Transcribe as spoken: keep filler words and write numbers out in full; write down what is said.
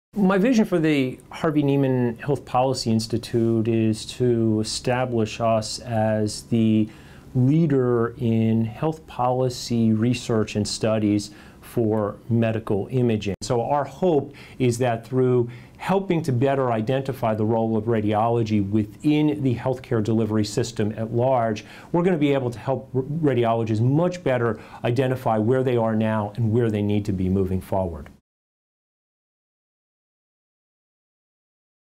My vision for the Harvey Neiman Health Policy Institute is to establish us as the leader in health policy research and studies for medical imaging. So our hope is that through helping to better identify the role of radiology within the healthcare delivery system at large, we're going to be able to help radiologists much better identify where they are now and where they need to be moving forward.